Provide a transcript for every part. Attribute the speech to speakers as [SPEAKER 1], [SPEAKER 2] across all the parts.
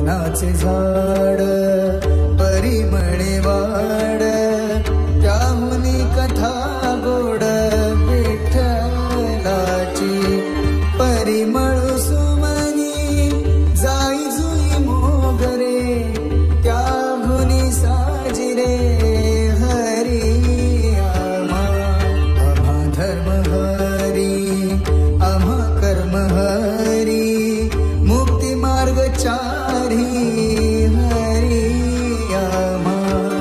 [SPEAKER 1] चंदनाचे झाड परिमळे वाड त्याहुनी कथा गोड विठ्ठलाची परिमळ सुमनी जाई जुई मोगरे त्याहुनी साजिरे हरी आम्हा धर्म हरी आम्हा कर्म हरी मुक्ती मार्ग चारी हरी आम्हा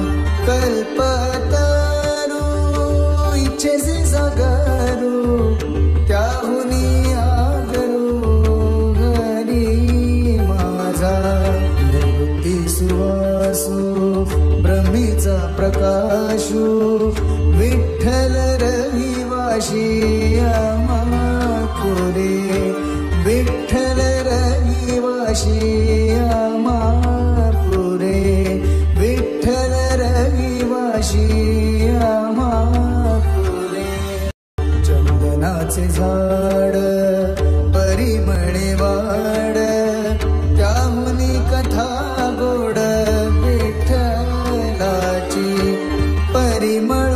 [SPEAKER 1] कल्पतरू इच्छेसे सागरू त्याहुनी आगरू हरी माझा निवृत्ती सुवासू ब्रह्मीचा प्रकाशू विठ्ठल रहिवाशी आम्हा पुरे विठ्ठल रहिवाशी आम्हा पुरे विठ्ठल रहिवाशी आम्हा पुरे चंदनाचे झाड परिमळे वाड त्याहुनी कथा गोड विठ्ठलाची परिमळ